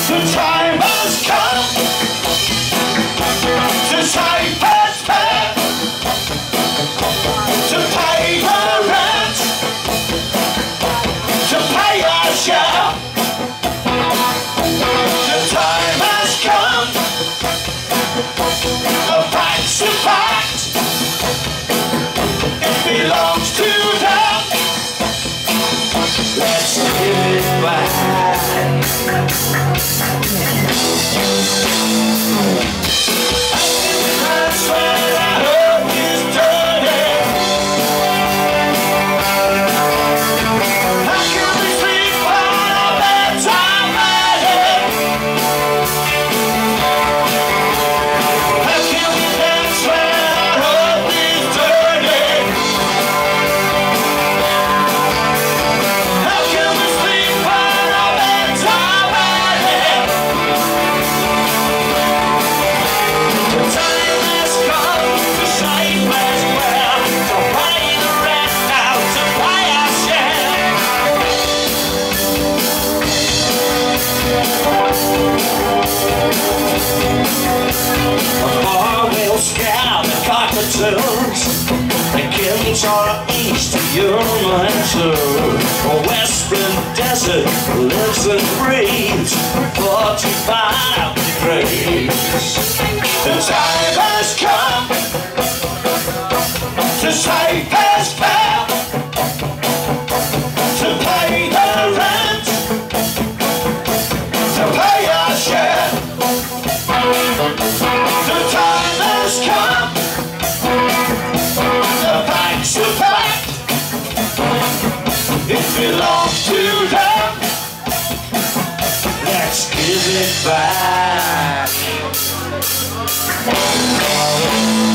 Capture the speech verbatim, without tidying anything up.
The time has come to save us back, to pay the rent, to pay our share. The time has come, the facts are fact, it belongs to them. Let's give it back. That's where I hope is turning. How can we sleep on a bedtime ahead? How can we dance where our hope is turning? How can we sleep on a bedtime ahead? The time has come to save us well, to pay the rent now, to pay our share. The bar will scout the cockatoos, the kids are east of Uruguay. The western desert lives and breathes forty-five degrees. The time has come to save us fair, to pay the rent, to pay our share. The time has come, the facts are fact, it belongs to them. Let's give it back.